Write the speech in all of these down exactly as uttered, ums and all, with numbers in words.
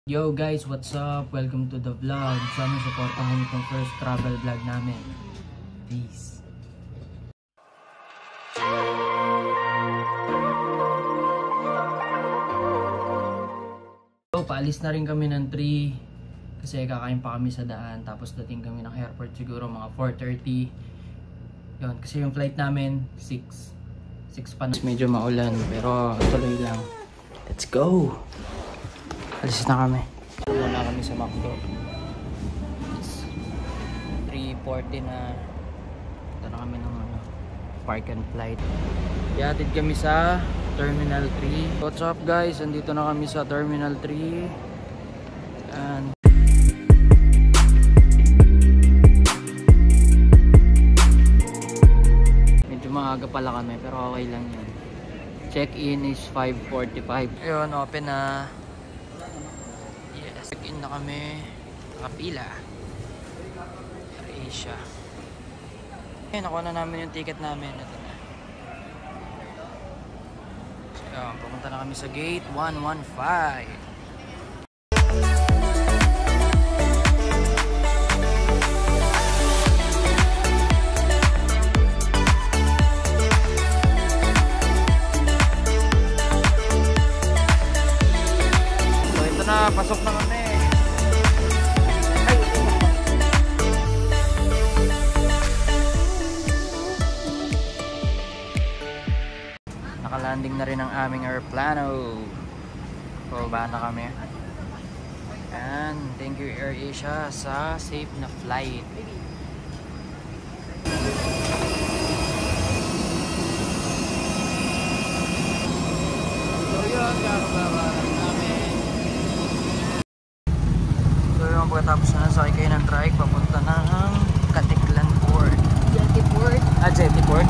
Yo guys, what's up? Welcome to the vlog. Sana supportahan itong first travel vlog namin. Peace. So, paalis na rin kami ng three kasi kakain pa kami sa daan. Tapos dating kami ng airport siguro mga four thirty. Yun, kasi yung flight namin six. six pa na. Medyo maulan pero tuloy lang. Let's go! Alis na kami. Muna kami sa McDo. three forty na. Ito na kami ng ano, park and flight. Iatid kami sa Terminal three. What's up guys? Andito na kami sa Terminal three. And medyo maaga pala kami pero okay lang yan. Check-in is five forty-five. Ayun, open na. Yes, check-in na kami. Nakapila. AirAsia. Ayun, nakuha na namin yung ticket namin. Ito na. So, ayun, pumunta na kami sa gate one one five. Pasok na kami. Ay. Nakalanding na rin ang aming aeroplano. Pababa na kami. And thank you AirAsia sa safe na flight. So yun, kakababa lang namin. Pagkatapos na nasakay kayo ng trike, papunta na ang Katiklan Port. Jetty Port? Ah, Jetty Port.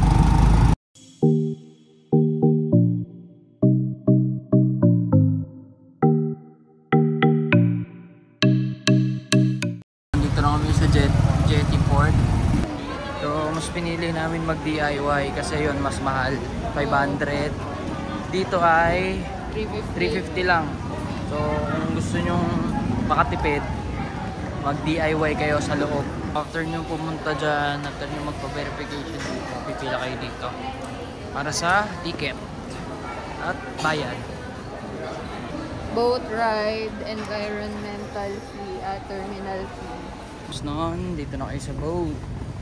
Dito na kami sa Jet, Jetty Port. So, mas pinili namin mag D I Y kasi yun mas mahal. five hundred. Dito ay three fifty lang. So, kung gusto nyong makatipid, mag D I Y kayo sa loob. After nyo pumunta dyan, after nyo magpa-verification dito, pipila kayo dito para sa ticket at bayad. Boat ride, environmental fee at terminal fee. Tapos noon, dito na kayo sa boat.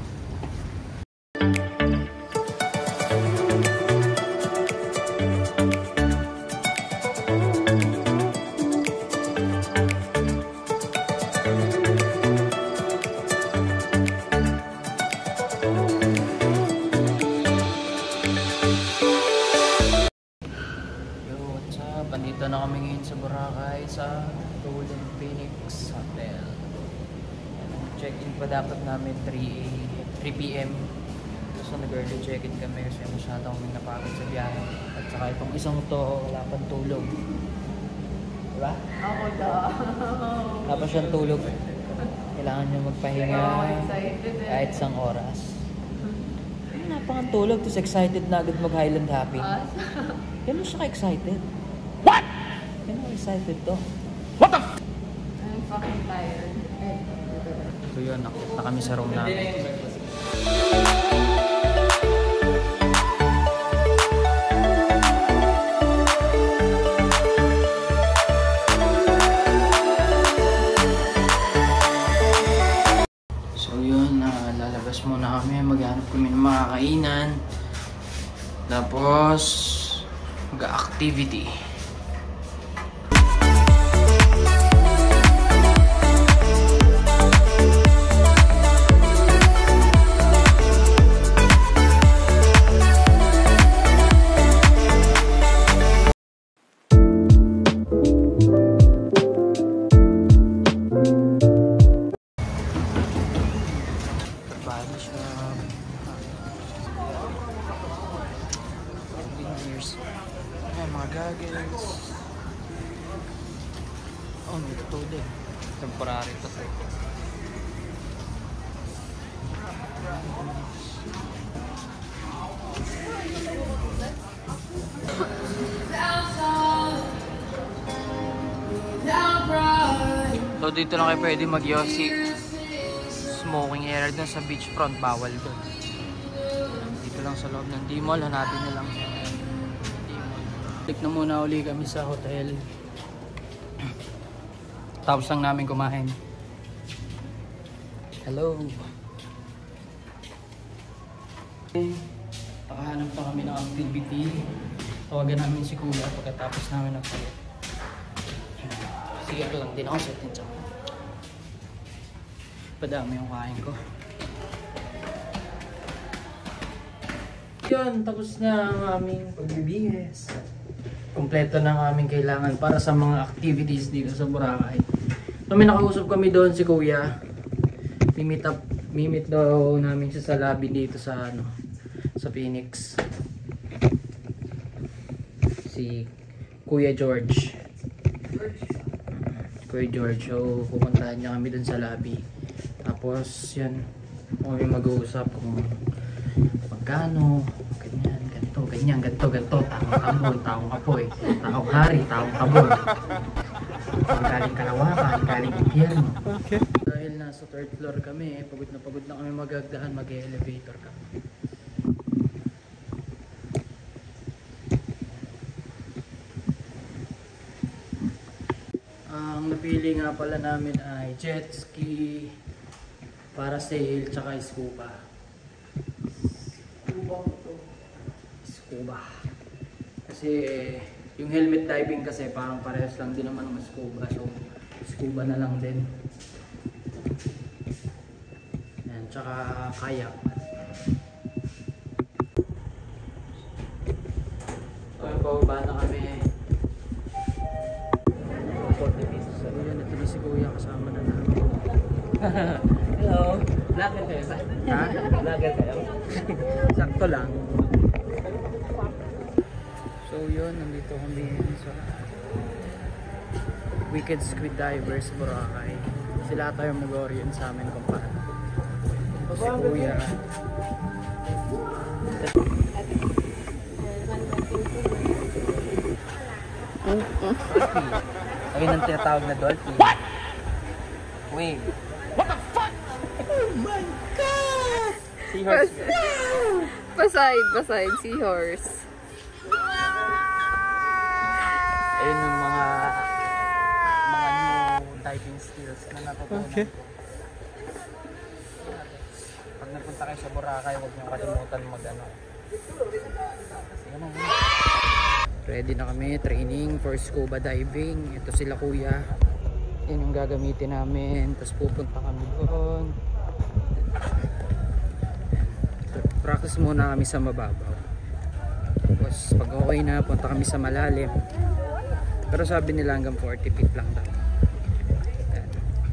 Andito na kami ngayon sa Boracay sa Golden Phoenix Hotel. Check-in pa dapat namin three p m So nag-early check-in kami kasi masyadong may napagod sa biyahe. At saka itong isang to, wala pang tulog. Diba? Ako daw. Wala pa siyang tulog. Kailangan niya magpahinga kahit isang oras. Napakang tulog, tapos excited na agad mag-Highland Happy. Ganun siya ka-excited. What? Yan ako excited to. What the f***? I'm fucking tired. So yun, nakunta kami sa room namin. So yun, uh, lalabas muna kami. Maghanap kami ng mga kainan. Tapos mag-activity. Ayan, mga goggles. Oh, may ito din. Temporary ito. Down from So dito lang kayo pwede mag-yosi. Smoking area doon sa beachfront, bawal doon. Dito lang sa loob ng D-Mall, hanapin nyo lang siya. D-Mall. Click na muna uli kami sa hotel. Tapos lang namin kumain. Hello. Okay. Nakahanap pa kami ng activity. Tawagan namin si Kuya pagkatapos namin nagpalit. Sige lang din ako sa atin. Padami yung kain ko. Yun, tapos na ang aming pagbibihis. Kompleto na ang aming kailangan para sa mga activities dito sa Boracay. So may nakausap kami doon si Kuya. Mimit up, mimit daw namin siya sa lobby dito sa ano, sa Phoenix. Si Kuya George. Kuya George. So pupuntahan niya kami doon sa lobby. Tapos yan, kami mag-uusap kung magkano, ganyan, ganito, ganyan, ganito, ganito, taong tambol, taong apoy, taong hari, taong kabol. Galing Kalawakan, galing impyerno. Okay. Dahil nasa third floor kami, pagod na pagod na kami magagdaan, mag-elevator kami. Ang napili nga pala namin ay jet ski, parasail, tsaka scuba. Scuba to. Scuba. Kasi yung helmet diving kasi parang parehas lang din naman ng scuba. So scuba na lang din. Yan, tsaka kayak. So yung pababa na kami. So yun, ito na si Kuya, kasama na namin. Hello, vlogger kayo ba? Ha? Vlogger kayo? Sakto lang. So yun, nandito kami sa Wicked Squid Divers, Boracay. Sila tayo mag-orient sa amin kung paano. O si Kuya. Dolphin. Ayun ang tinatawag na dolphin. What? Wave. What the fuck? Oh my god! Seahorse. Paside, paside, seahorse. Ayun yung mga mga new diving skills na natutunan Okay. ko. Pag nagpunta kayo sa Boracay, huwag niyong kalimutan mag-ano. Sige na, sige. Ready na kami, training for scuba diving. Ito sila Kuya. Yan yung gagamitin namin. Tapos pupunta kami doon. Practice muna kami sa mababaw. Tapos pag okay na, punta kami sa malalim. Pero sabi nila hanggang forty feet lang daw. Yan.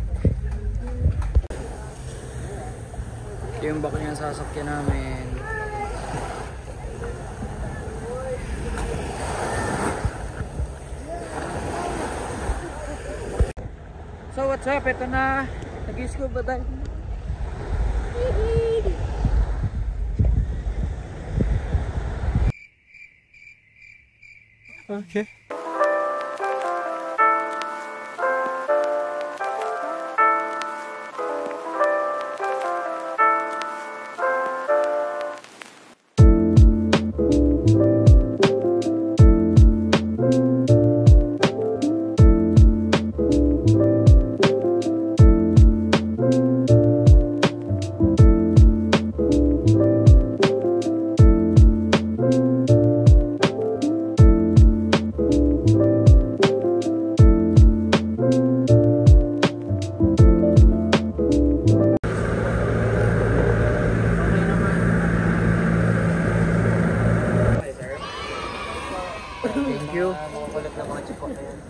Ito yung bako niya sasakyan namin. So what's up? Ito na. Nag-scuba dive. Okay. Thank you. Makukulit na mga chiko na yan.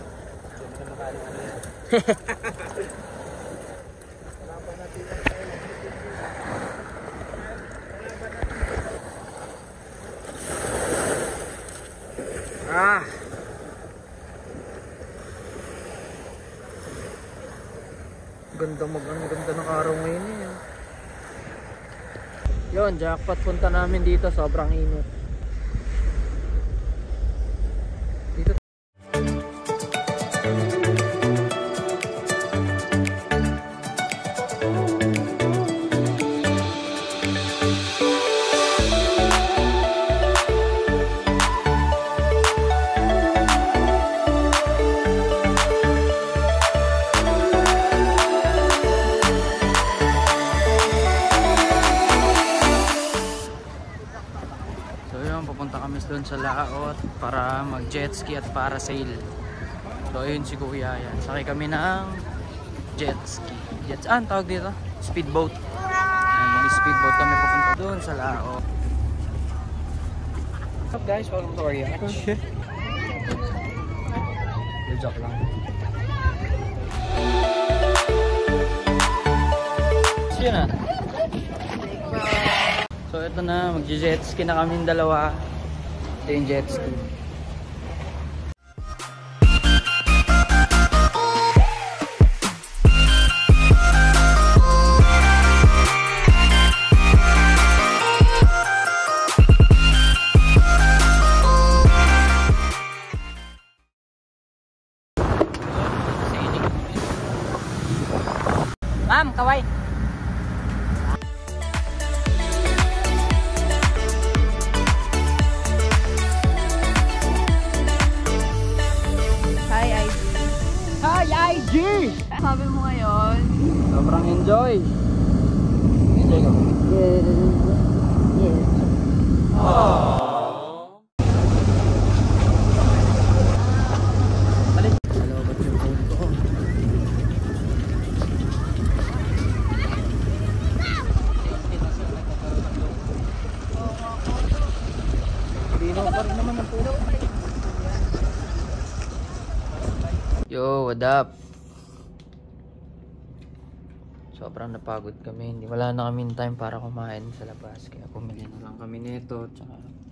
Ah. Ganda mag ang ganda ng araw ngayon eh. Yun, jackpot punta namin dito, sobrang init. Dito laot para mag jet ski at parasail. So ayun si kuya yan. Sakay kami ng jet ski. Jets, ah, ang tawag dito? Speedboat. Mag-speedboat kami papunta doon sa laot. What's up guys? Welcome to our yacht. Okay. Joke lang. So yun na. So ito na, mag-jet ski na kami dalawa. Ito yung jet ski. Ma'am, kaway. Hi, I G. Hi, I G! Sabi mo ngayon? Sobrang enjoy. Enjoy ka ba? Yes. Yes. Hello, ba't yung phone ko? Dino pa rin naman ang pulo. Yo, what up? Sobrang napagod kami. Hindi wala na kami time para kumain sa labas. Kaya pumili na lang kami nito. Tsaka